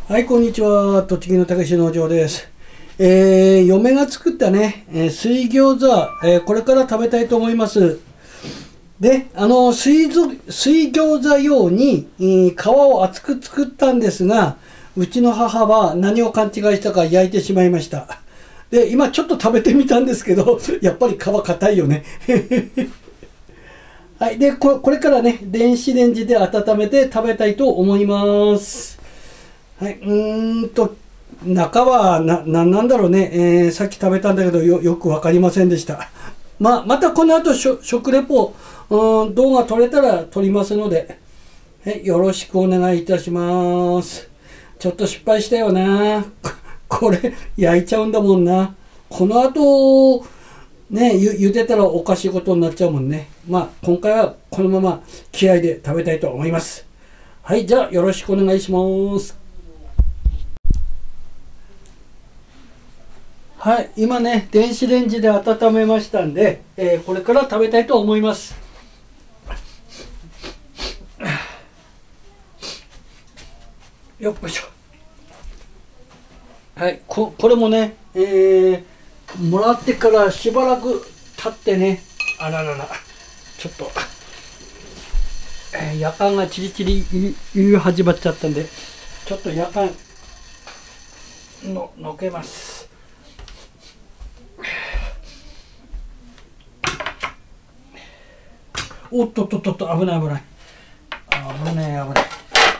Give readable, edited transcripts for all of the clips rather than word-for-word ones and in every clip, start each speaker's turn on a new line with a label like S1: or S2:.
S1: はい、こんにちは。栃木のたけし農場です。嫁が作ったね、水餃子、これから食べたいと思います。で、水餃子用に、皮を厚く作ったんですが、うちの母は何を勘違いしたか焼いてしまいました。で、今ちょっと食べてみたんですけど、やっぱり皮硬いよね。はい、で、これからね、電子レンジで温めて食べたいと思います。はい、中はなんだろうね、さっき食べたんだけどよく分かりませんでした。またこの後食レポ、動画撮れたら撮りますので、はい、よろしくお願いいたします。ちょっと失敗したよな。これ焼いちゃうんだもんな。この後ね、茹でたらおかしいことになっちゃうもんね。今回はこのまま気合で食べたいと思います。はい、じゃあよろしくお願いします。はい、今ね、電子レンジで温めましたんで、これから食べたいと思います。よっこいしょ。はい、これもね、もらってからしばらく経ってね、あららら、ちょっと、夜間がチリチリ言い始まっちゃったんで、ちょっと夜間のけます。おっとっとっとっと、危ない危ない危ない危ない。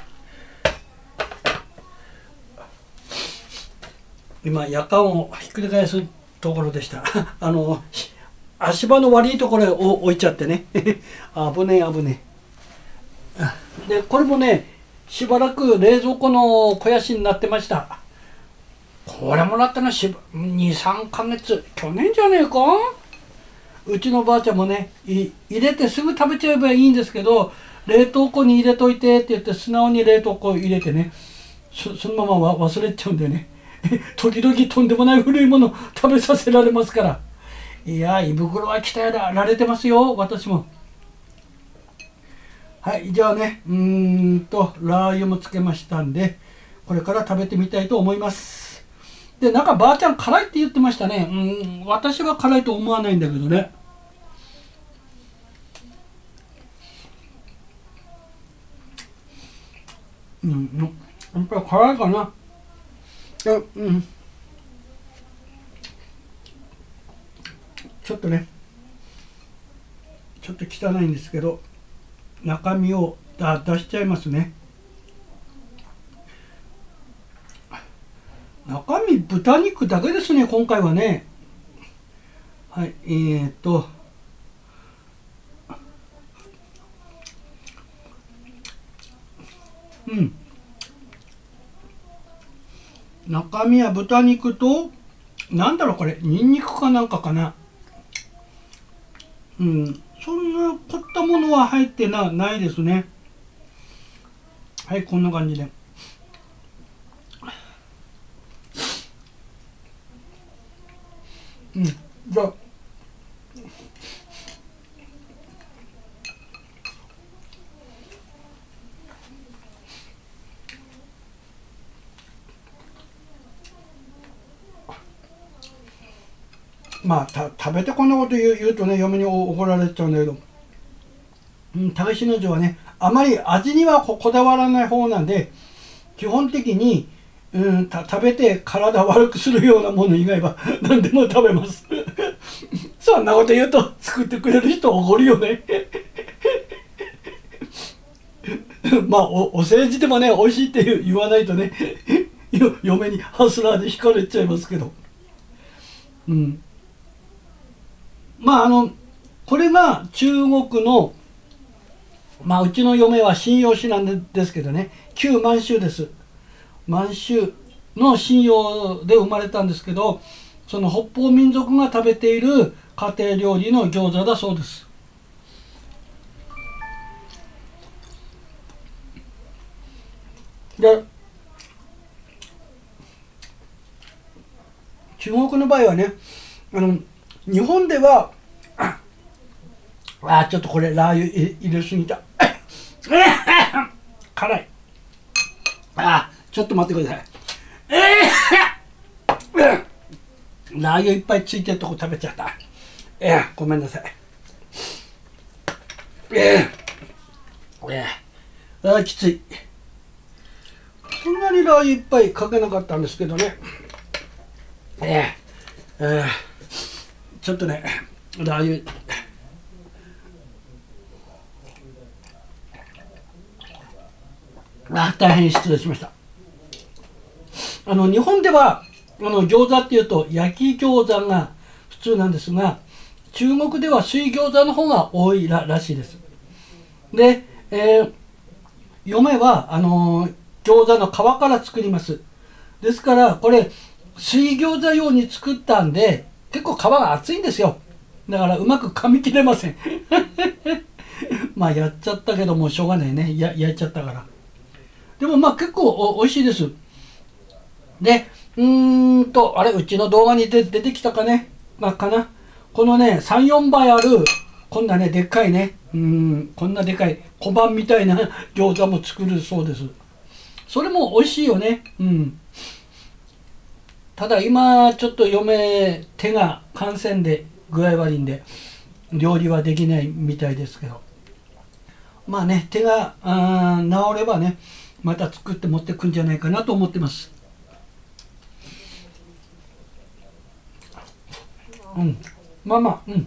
S1: 今夜間をひっくり返すところでした。足場の悪いところへ置いちゃってね。危ねえ危ねえ。でこれもね、しばらく冷蔵庫の肥やしになってました。これもらったの23ヶ月、去年じゃねえか。うちのばあちゃんもね、入れてすぐ食べちゃえばいいんですけど、冷凍庫に入れといてって言って素直に冷凍庫入れてね、そのまま忘れちゃうんでね。時々とんでもない古いもの食べさせられますから。いや、胃袋は鍛えられてますよ、私も。はい、じゃあね、ラー油もつけましたんで、これから食べてみたいと思います。で、なんかばあちゃん辛いって言ってましたね。私は辛いと思わないんだけどね。やっぱり辛いかな。ちょっとね、ちょっと汚いんですけど、中身を出しちゃいますね。中身豚肉だけですね、今回はね。はい、中身は豚肉と、なんだろうこれ、ニンニクかなんかかな。そんな凝ったものは入ってないですね。はい、こんな感じで。じゃあ食べてこんなこと言うとね、嫁に怒られちゃうんだけど、たけし農場はね、あまり味にはこだわらない方なんで、基本的に、食べて体悪くするようなもの以外は何でも食べます。そんなこと言うと作ってくれる人怒るよね。お世辞でもね、美味しいって言わないとね、嫁にハスラーで引かれちゃいますけど。これが中国の、うちの嫁は信陽市なんですけどね、旧満州です。満州の信陽で生まれたんですけど、その北方民族が食べている家庭料理の餃子だそうです。で、中国の場合はね、日本ではちょっとこれラー油入れすぎた。辛い。 ちょっと待ってください。ラー油いっぱいついてるとこ食べちゃった。ごめんなさい。きつい。そんなにラー油いっぱいかけなかったんですけどね。ちょっとね、ラー油。大変失礼しました。日本では餃子っていうと焼き餃子が普通なんですが、中国では水餃子の方が多いらしいです。で、嫁は餃子の皮から作ります。ですからこれ水餃子用に作ったんで結構皮が厚いんですよ。だからうまく噛み切れません。まあやっちゃったけどもうしょうがないね。焼いちゃったから。でもまあ結構おいしいです。で、あれ、うちの動画に出てきたかね、かな。このね、3、4倍ある、こんなね、でっかいね、こんなでかい小判みたいな餃子も作るそうです。それも美味しいよね。ただ今、ちょっと嫁、手が感染で具合悪いんで、料理はできないみたいですけど。まあね、手が治ればね、また作って持ってくんじゃないかなと思ってます。まあまあ、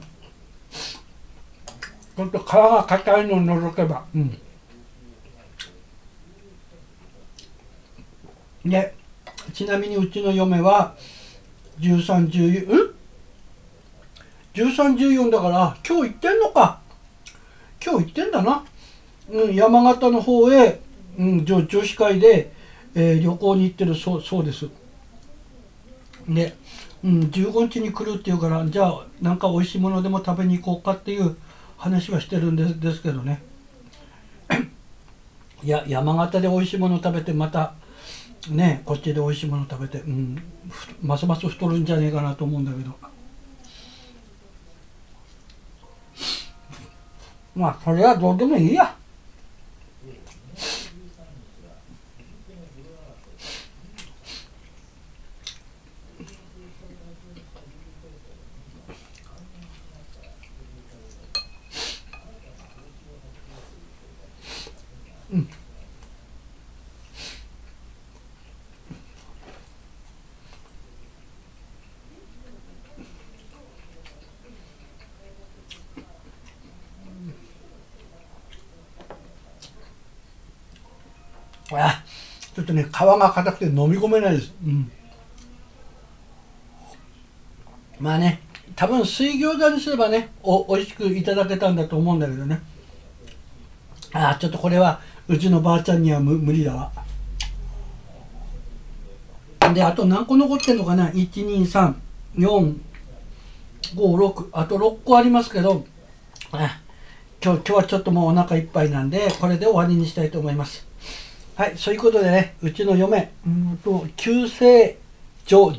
S1: ちょっと皮が硬いのを除けば、で、ちなみにうちの嫁は13、14だから今日行ってんのか。今日行ってんだな。山形の方へ、女子会で、旅行に行ってるそうです。で、15日に来るっていうから、じゃあなんか美味しいものでも食べに行こうかっていう話はしてるんですけどね。いや、山形で美味しいもの食べてまたね、こっちで美味しいもの食べて、ますます太るんじゃねえかなと思うんだけど。まあそれはどうでもいいや。ちょっとね、皮が硬くて飲み込めないです。まあね、多分水餃子にすればね、おいしくいただけたんだと思うんだけどね。ちょっとこれはうちのばあちゃんには無理だわ。で、あと何個残ってんのかな。 1、2、3、4、5、6、あと6個ありますけど、今日はちょっともうお腹いっぱいなんで、これで終わりにしたいと思います。はい、そういうことでね、うちの嫁、急性上、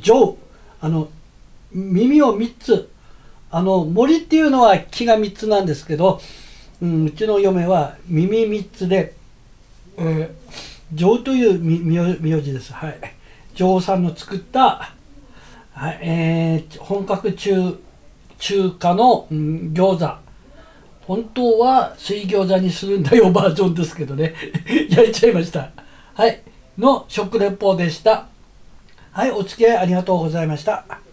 S1: 耳を3つ、森っていうのは木が3つなんですけど、うちの嫁は耳3つで、上という名字です。はい。上さんの作った、はい、本格中華の、餃子。本当は水餃子にするんだよバージョンですけどね。焼いちゃいました。はい。の食レポでした。はい、お付き合いありがとうございました。